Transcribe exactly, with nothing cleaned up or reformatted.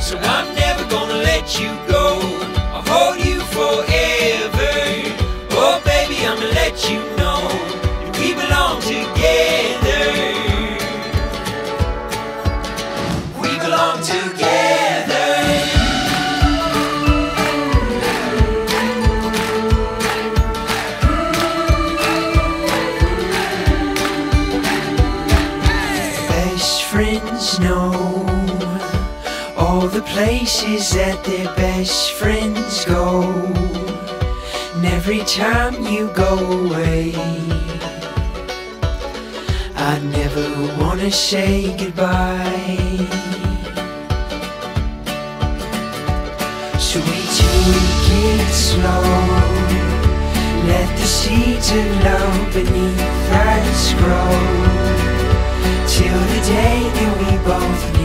So I'm never gonna let you go. I'll hold you forever. Oh baby, I'ma let you know that we belong together. We belong together. Best friends know all the places that their best friends go. And every time you go away, I never wanna say goodbye. So we take it slow, let the seeds of love beneath us grow, till the day that we both